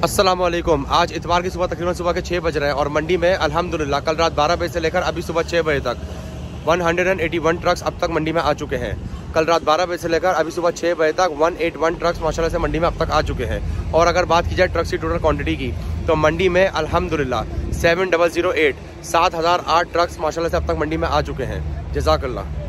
अस्सलाम वालेकुम। आज इतवार की सुबह तकरीबन सुबह के 6 बज रहे हैं और मंडी में अल्हम्दुलिल्लाह कल रात 12 बजे से लेकर अभी सुबह 6 बजे तक 181 ट्रक्स अब तक मंडी में आ चुके हैं। कल रात 12 बजे से लेकर अभी सुबह 6 बजे तक 181 ट्रक्स माशाल्लाह से मंडी में अब तक आ चुके हैं। और अगर बात की जाए ट्रक्स की टोटल क्वांटिटी की तो मंडी में अल्हम्दुलिल्लाह 7008 7008 ट्रक्स माशाल्लाह से अब तक मंडी में आ चुके हैं। जज़ाकल्लाह।